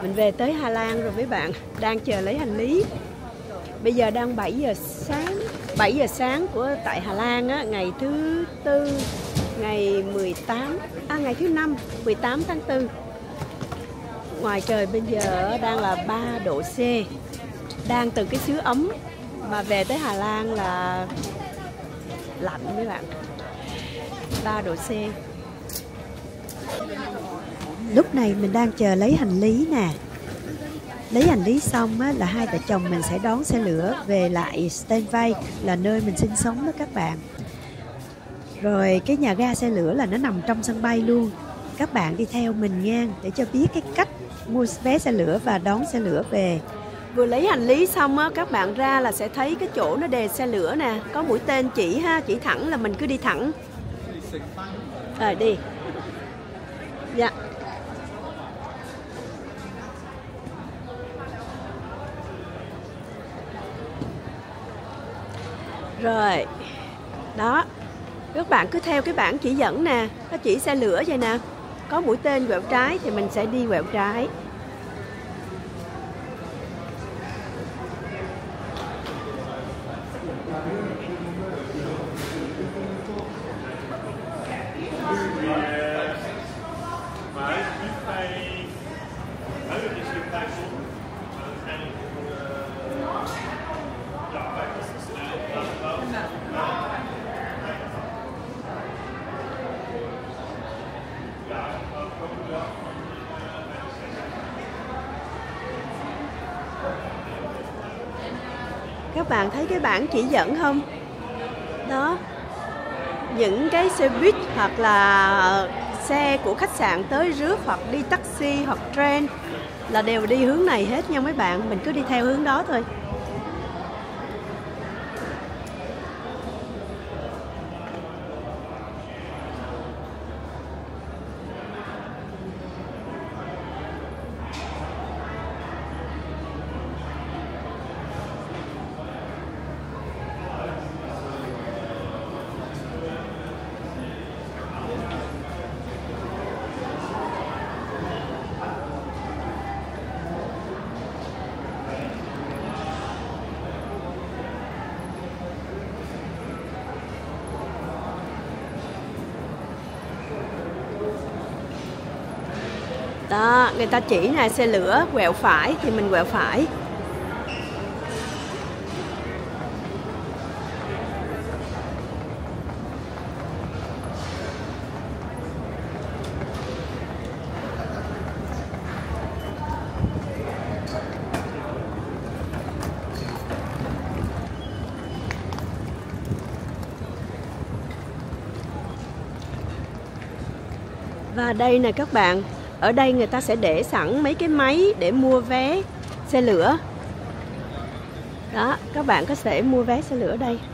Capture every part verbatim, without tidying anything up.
Mình về tới Hà Lan rồi mấy bạn, đang chờ lấy hành lý. Bây giờ đang bảy giờ sáng, bảy giờ sáng của tại Hà Lan á, ngày thứ tư, ngày mười tám, à ngày thứ năm, mười tám tháng tư. Ngoài trời bây giờ đang là ba độ C. Đang từ cái xứ ấm mà về tới Hà Lan là lạnh mấy bạn. ba độ C. Lúc này mình đang chờ lấy hành lý nè. Lấy hành lý xong á, là hai vợ chồng mình sẽ đón xe lửa về lại Steenwijk, là nơi mình sinh sống đó các bạn. Rồi cái nhà ga xe lửa là nó nằm trong sân bay luôn. Các bạn đi theo mình nha, để cho biết cái cách mua vé xe lửa và đón xe lửa về. Vừa lấy hành lý xong á, các bạn ra là sẽ thấy cái chỗ nó đề xe lửa nè, có mũi tên chỉ ha, chỉ thẳng là mình cứ đi thẳng. Rồi đi. Dạ. Rồi. Đó. Các bạn cứ theo cái bảng chỉ dẫn nè, nó chỉ xe lửa vậy nè. Có mũi tên quẹo trái thì mình sẽ đi quẹo trái. Các bạn thấy cái bảng chỉ dẫn không? Đó. Những cái xe buýt hoặc là xe của khách sạn tới rước hoặc đi taxi hoặc train là đều đi hướng này hết nha mấy bạn. Mình cứ đi theo hướng đó thôi. Đó, người ta chỉ là xe lửa quẹo phải thì mình quẹo phải. Và đây nè các bạn, ở đây người ta sẽ để sẵn mấy cái máy để mua vé xe lửa. Đó, các bạn có thể mua vé xe lửa ở đây.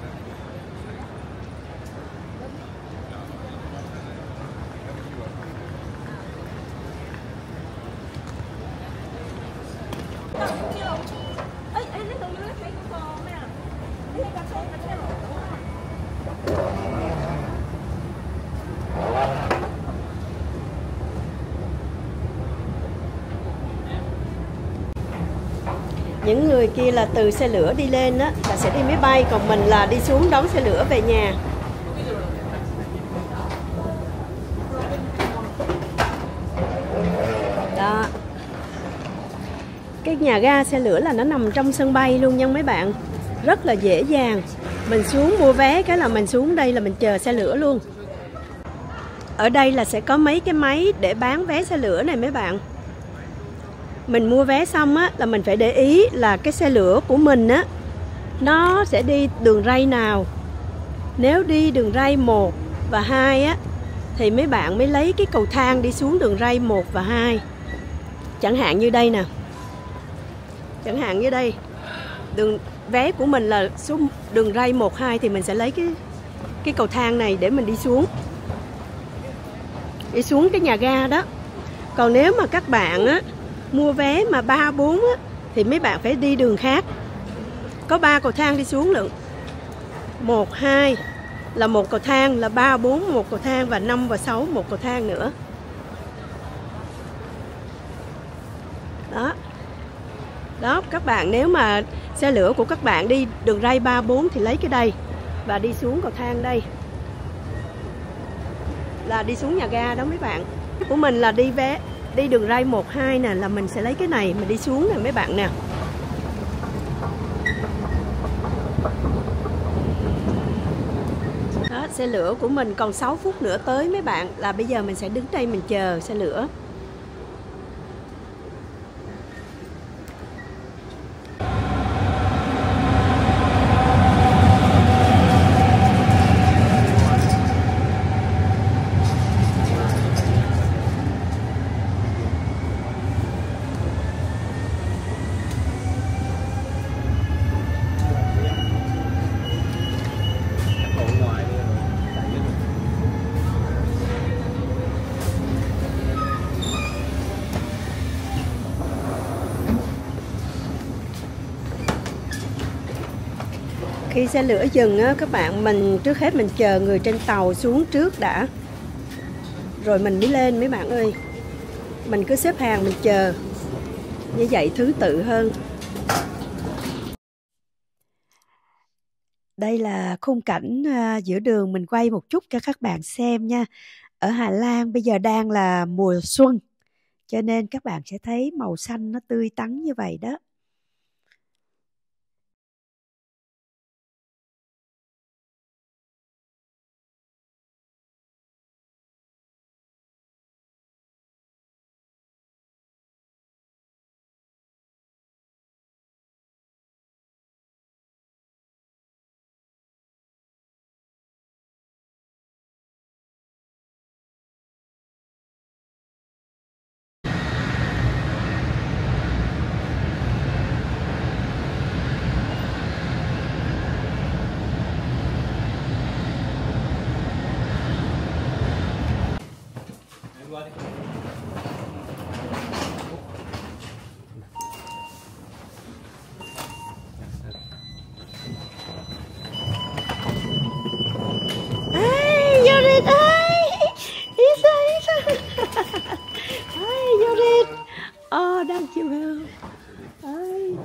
Những người kia là từ xe lửa đi lên á, là sẽ đi máy bay, còn mình là đi xuống đón xe lửa về nhà. Đó. Cái nhà ga xe lửa là nó nằm trong sân bay luôn nha mấy bạn. Rất là dễ dàng. Mình xuống mua vé cái là mình xuống đây là mình chờ xe lửa luôn. Ở đây là sẽ có mấy cái máy để bán vé xe lửa này mấy bạn. Mình mua vé xong á là mình phải để ý là cái xe lửa của mình á nó sẽ đi đường ray nào. Nếu đi đường ray một và hai á thì mấy bạn mới lấy cái cầu thang đi xuống đường ray một và hai. Chẳng hạn như đây nè. Chẳng hạn như đây. Đường vé của mình là xuống đường ray một hai thì mình sẽ lấy cái cái cầu thang này để mình đi xuống. Đi xuống cái nhà ga đó. Còn nếu mà các bạn á mua vé mà ba bốn á thì mấy bạn phải đi đường khác. Có ba cầu thang đi xuống lận. một hai là một cầu thang, là ba bốn một cầu thang và năm và sáu một cầu thang nữa. Đó. Đó, các bạn nếu mà xe lửa của các bạn đi đường ray ba bốn thì lấy cái đây và đi xuống cầu thang đây. Là đi xuống nhà ga đó mấy bạn. Của mình là đi vé đi đường ray một hai nè, là mình sẽ lấy cái này mình đi xuống nè mấy bạn nè. Đó, xe lửa của mình còn sáu phút nữa tới mấy bạn, là bây giờ mình sẽ đứng đây mình chờ xe lửa. Khi xe lửa dừng á các bạn, mình trước hết mình chờ người trên tàu xuống trước đã, rồi mình mới lên mấy bạn ơi. Mình cứ xếp hàng mình chờ, như vậy thứ tự hơn. Đây là khung cảnh à, giữa đường, mình quay một chút cho các bạn xem nha. Ở Hà Lan bây giờ đang là mùa xuân, cho nên các bạn sẽ thấy màu xanh nó tươi tắn như vậy đó. Oh, đang chịu không? Ơi.